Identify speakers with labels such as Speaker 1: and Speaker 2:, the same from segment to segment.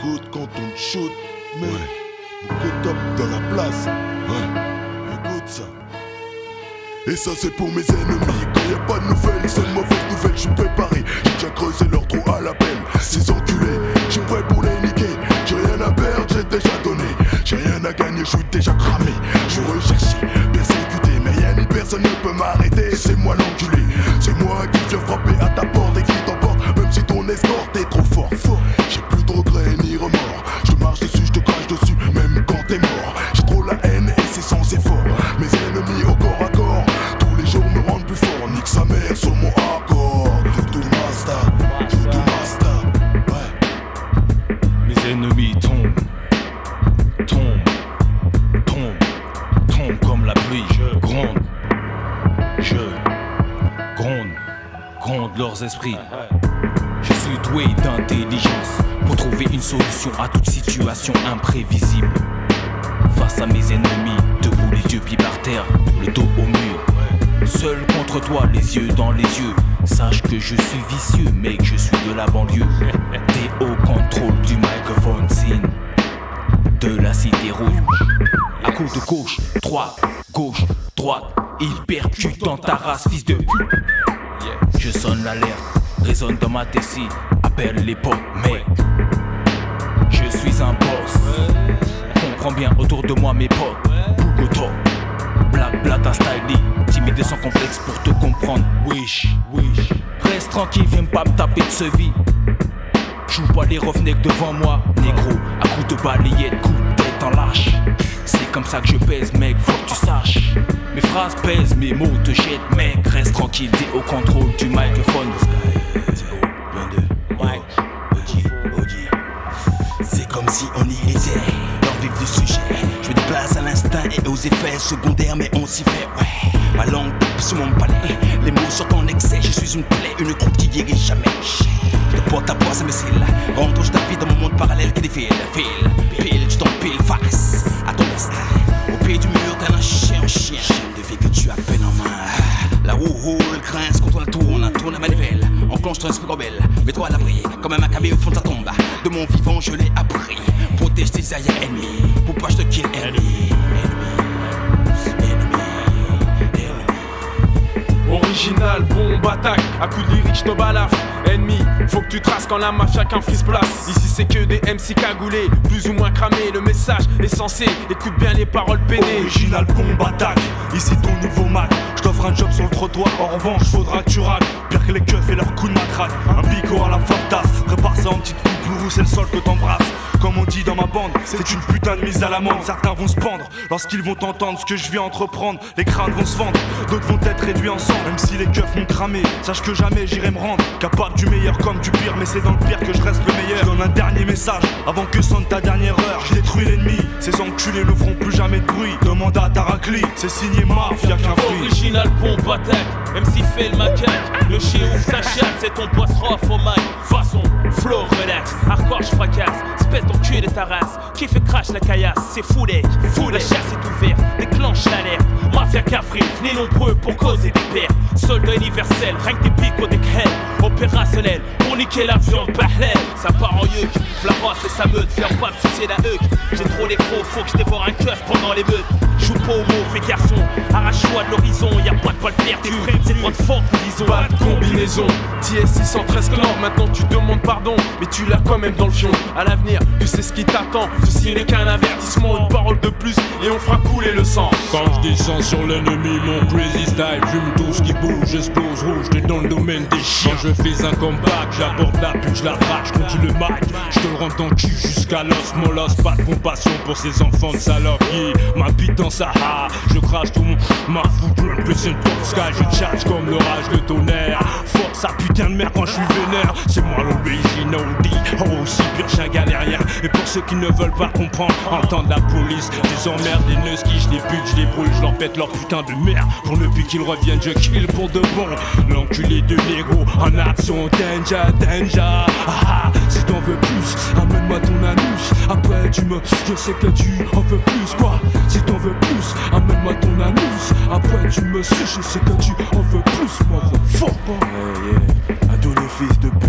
Speaker 1: Écoute quand on te shoot, mec, que top dans la place. Écoute ça. Et ça c'est pour mes ennemis. Quand y a pas de nouvelles, c'est une mauvaise nouvelle. Je suis préparé, j'ai déjà creusé leur trou à la pelle. Ces enculés, je suis prêt pour les niquer. J'ai rien à perdre, j'ai déjà donné. J'ai rien à gagner, je suis déjà cramé. Je suis recherché, persécuté, mais rien ni personne ne peut m'arrêter. C'est moi l'enculé, c'est moi qui viens frapper à ta porte et qui t'emporte. Même si ton escorte est trop fort. J'ai plus de regrets ni remords. Je te marche dessus, je te crache dessus, même quand t'es mort. J'ai trop la haine et c'est sans effort. Mes ennemis au corps à corps, tous les jours me rendent plus fort. Nique sa mère sur mon accord. Tout master, ouais.
Speaker 2: Mes ennemis tombent comme la pluie. Je gronde leurs esprits. Je suis doué d'intelligence pour trouver une solution à toute situation imprévisible. Face à mes ennemis, debout les deux pieds par terre, le dos au mur. Seul contre toi, les yeux dans les yeux. Sache que je suis vicieux, mec, je suis de la banlieue. T'es au contrôle du microphone, signe de la cité rouge. À coup de gauche, droite, il percute dans ta race, fils de pute. Je sonne l'alerte, résonne dans ma tessie, appelle les potes, mec. Je suis un boss, comprends bien autour de moi mes potes. Bougoto, Black Blata Styly, timide et sans complexe pour te comprendre. Wish, reste tranquille, viens pas me taper de ce vie. Joue pas les revenecks devant moi, négro, à coups de balayette, coup de tête en lâche. C'est comme ça que je pèse, mec, faut que tu saches. Mes phrases pèsent, mes mots te jettent, mec. Reste tranquille, t'es au contrôle du microphone.
Speaker 3: C'est comme si on y était, dans le vif du sujet. Je me déplace à l'instinct et aux effets secondaires, mais on s'y fait, ouais. Ma langue tape sur mon palais, les mots sortent en excès. Je suis une plaie, une croûte qui guérit jamais. De porte à porte, c'est mes cils. Rentre ta vie dans mon monde parallèle qui défile. Pile, tu t'empiles face à ton destin. Au pied du mur, t'as un chien. Chaîne de vie que tu as peine en main. La roue roule, grince quand on la tourne à manivelle. Enclenche ton esprit rebelle, mets-toi à l'abri. Comme un macabé au fond de ta tombe. De mon vivant, je l'ai appris. Protège tes aïeux ennemis, pour pas je te kill ennemi.
Speaker 4: Original, bombe, attaque, à coups de lyrique, j'te balafre. Ennemi, faut que tu traces quand la mafia qu'un frise place. Ici c'est que des MC cagoulés, plus ou moins cramés. Le message est censé, écoute bien les paroles peinées.
Speaker 5: Original, bombe, attaque, ici ton nouveau Mac. J't'offre un job sur le trottoir, en revanche faudra que tu raques. Pire que les keufs et leurs coups de matraque. Un bigot à la Fortas, prépare ça en petite coupe, c'est le sol que t'embrasses. Comme on dit dans ma bande, c'est une putain de mise à l'amende. Certains vont se pendre lorsqu'ils vont entendre ce que je viens entreprendre. Les crânes vont se vendre, d'autres vont être réduits ensemble. Même si les keufs m'ont cramé, sache que jamais j'irai me rendre. Capable du meilleur comme du pire, mais c'est dans le pire que je reste le meilleur. Je donne un dernier message avant que sonne ta dernière heure. Je détruis l'ennemi, ces enculés ne feront plus jamais de bruit. Demande à Tarakli, c'est signé Mafia qu'un fruit.
Speaker 2: Original, pompe, attaque, même s'il fait le macaque. Le chien ouvre sa chatte, c'est ton poisson au mic. Façon, flow, relax, hardcore, je fracasse. Espèce d'enculé de ta race, qui fait crash la caillasse. C'est foulé, la chasse est ouverte, déclenche l'alerte. Mafia qu'Afrique, venez nombreux pour causer des pertes. Soldat universel, rien que des picots des crèves. Opérationnel, pour niquer l'avion de Bahlel. Ça part en yuk, la roche et sa meute. Viens pas me sucer la huc. J'ai trop les gros, faut que je dévore un keuf pendant les meutes. Joue pas au mot, fais garçon, arrache-toi de l'horizon. Y'a pas de balle perdu, c'est droit de fort, disons.
Speaker 4: Pas de combinaison, TS 613 clans. Maintenant tu demandes pardon, mais tu l'as quand même dans le fion. À l'avenir, tu sais ce qui t'attend. Ceci n'est qu'un avertissement, une parole de plus, et on fera couler le sang.
Speaker 6: Quand je descends sur l'ennemi, mon crazy style, fume tout ce qui bouge, j'explose rouge, t'es dans le domaine des chiens. Quand je fais un comeback, j'aborde la pute, je la traque, je continue le mic, je te le rends dans le cul jusqu'à l'os, molos, pas de compassion pour ces enfants de salope. Yeah, ma bite dans Sahara, je crache tout mon ma foudre, plus une pop sky, je charge comme l'orage de tonnerre. Force sa putain de merde quand je suis vénère, c'est moi l'original D, oh aussi pire chien galérien. Et pour ceux qui ne veulent pas comprendre, entendre la police, des emmerdes, des nœuds qui je les bute, je les brûle, je leur pète leur putain de merde. Pour ne plus qu'ils reviennent, je kill pour de bon. L'enculé de négro en action, danger. Ah, si t'en veux plus, amène-moi ton anus. Après tu me, je sais que tu en veux plus quoi. Si t'en veux plus, amène-moi ton anus. Après tu me suces, je sais que tu en veux plus, moi fort.
Speaker 3: À tous les fils de pute qui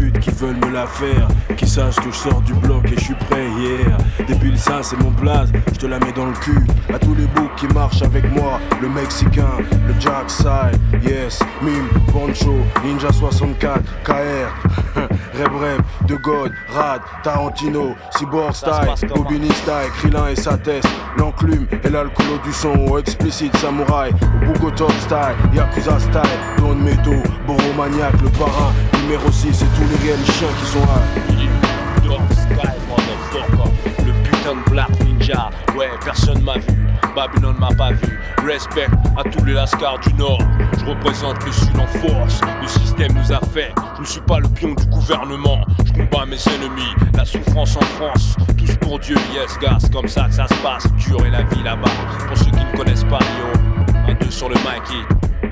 Speaker 7: veulent me la faire, qui sachent que je sors du bloc et je suis prêt, yeah. Débile ça c'est mon blaze, je te la mets dans le cul. À tous les boucs qui marchent avec moi, le Mexicain, le Jack Side, yes, Mime, Poncho, Ninja 64, KR, Reb, De God, Rad, Tarantino, Cyborg Style, Bobini Style, Krillin et sa test, l'enclume et l'alcoolo du son, au explicit Samouraï, au Bugo Top Style, Yakuza Style, Don Meto, Boromaniac, le parrain, numéro 6 et tous les réels chiens qui sont là.
Speaker 8: Dog Style, motherfucker, le putain de Black Ninja, ouais, personne m'a vu, Babylone m'a pas vu, respect à tous les lascars du Nord, je représente le Sud en force, le système nous a fait, je ne suis pas le pion du gouvernement, je combats mes ennemis, la souffrance en France, tous pour Dieu, yes gars, c'est comme ça que ça se passe, dur est la vie là-bas, pour ceux qui ne connaissent pas, yo, un 2 sur le Mikey.